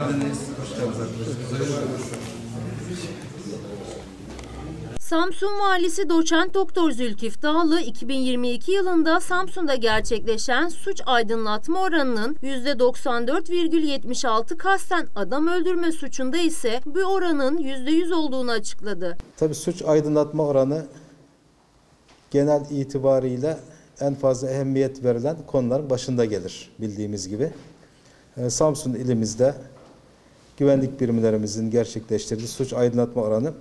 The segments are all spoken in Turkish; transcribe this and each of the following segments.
Samsun Valisi Doçent Doktor Zülkif Dağlı, 2022 yılında Samsun'da gerçekleşen suç aydınlatma oranının %94,76, kasten adam öldürme suçunda ise bu oranın %100 olduğunu açıkladı. Tabii suç aydınlatma oranı genel itibariyle en fazla ehemmiyet verilen konuların başında gelir bildiğimiz gibi. Samsun ilimizde güvenlik birimlerimizin gerçekleştirdiği suç aydınlatma oranı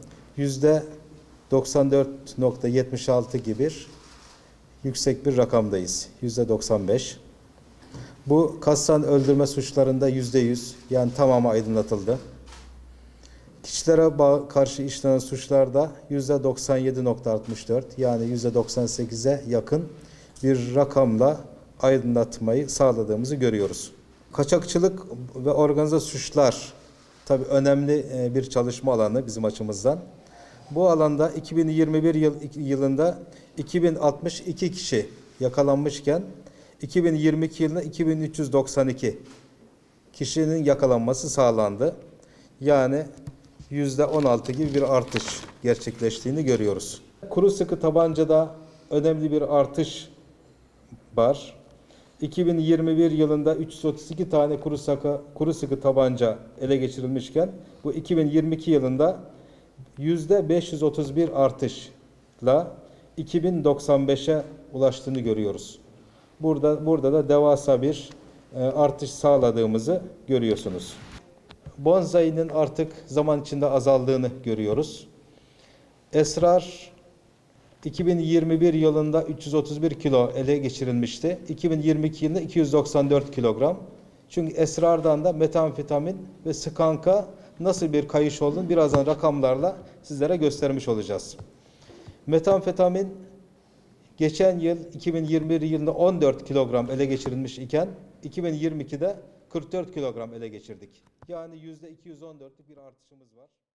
%94,76 gibi yüksek bir rakamdayız. %95. Bu kasten öldürme suçlarında %100, yani tamamı aydınlatıldı. Kişilere karşı işlenen suçlarda %97,64, yani %98'e yakın bir rakamla aydınlatmayı sağladığımızı görüyoruz. Kaçakçılık ve organize suçlar tabii önemli bir çalışma alanı bizim açımızdan. Bu alanda 2021 yılında 2062 kişi yakalanmışken 2022 yılında 2392 kişinin yakalanması sağlandı. Yani %16 gibi bir artış gerçekleştiğini görüyoruz. Kuru sıkı tabancada önemli bir artış var. 2021 yılında 332 tane kuru sıkı tabanca ele geçirilmişken bu 2022 yılında %531 artışla 2095'e ulaştığını görüyoruz. Burada da devasa bir artış sağladığımızı görüyorsunuz. Bonzai'nin artık zaman içinde azaldığını görüyoruz. Esrar 2021 yılında 331 kilo ele geçirilmişti. 2022 yılında 294 kilogram. Çünkü esrardan da metamfetamin ve skanka nasıl bir kayış olduğunu birazdan rakamlarla sizlere göstermiş olacağız. Metamfetamin geçen yıl 2021 yılında 14 kilogram ele geçirilmiş iken 2022'de 44 kilogram ele geçirdik. Yani %214'lük bir artışımız var.